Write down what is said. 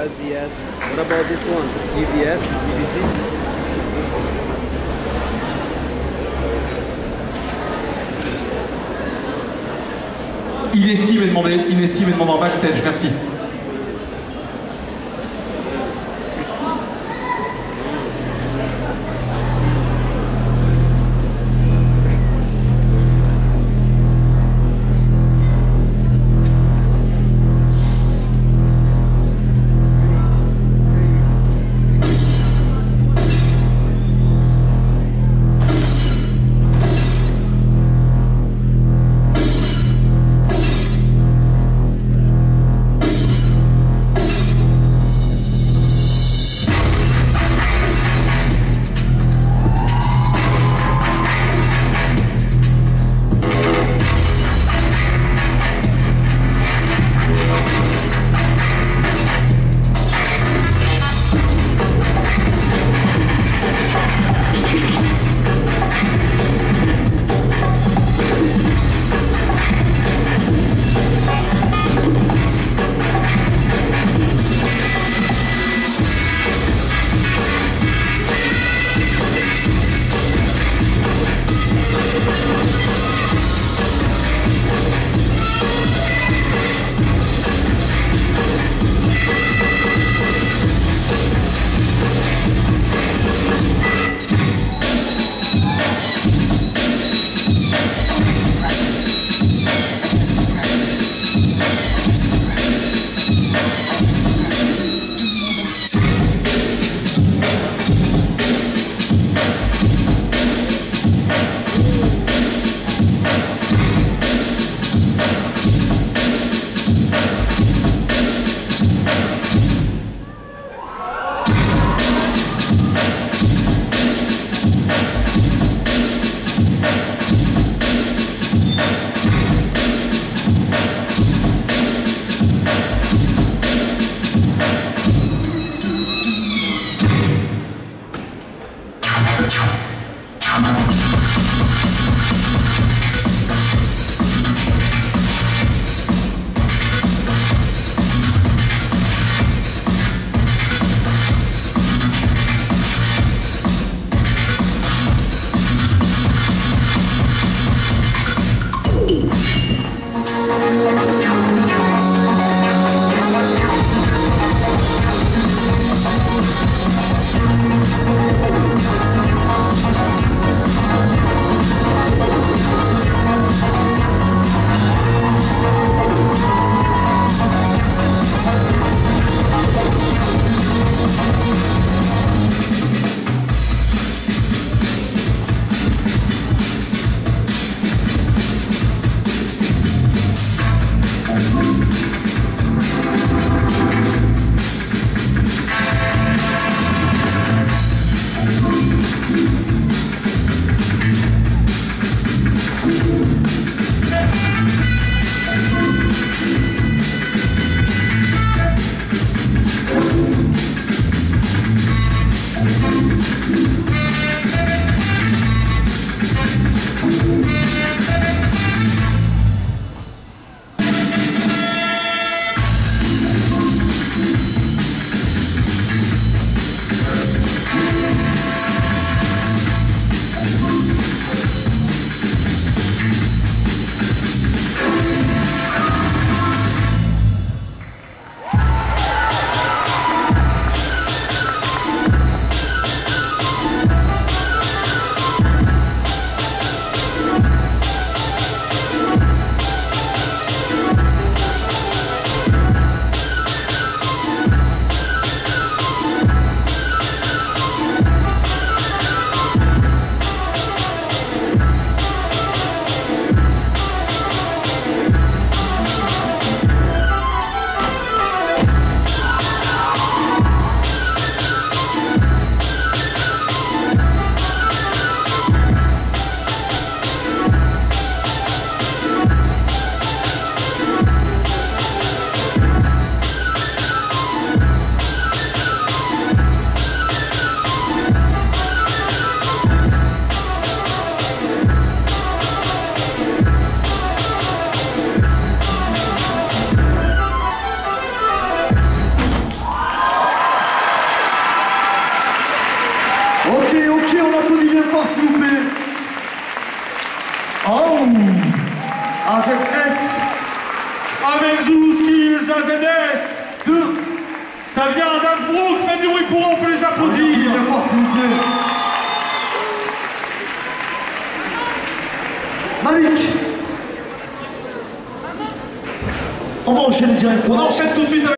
does, yes. What about this one? EBS, EBC? Inestime est demandé en backstage, merci. Allez, ok, on applaudit bien fort, s'il vous plaît. Oh, avec S. Avec Zouski, ZZS. 2. Ça vient d'Asbrook, faites du bruit pour eux, on peut les applaudir. Bien fort, s'il vous plaît. Malik. On va enchaîner directement. On enchaîne tout de suite avec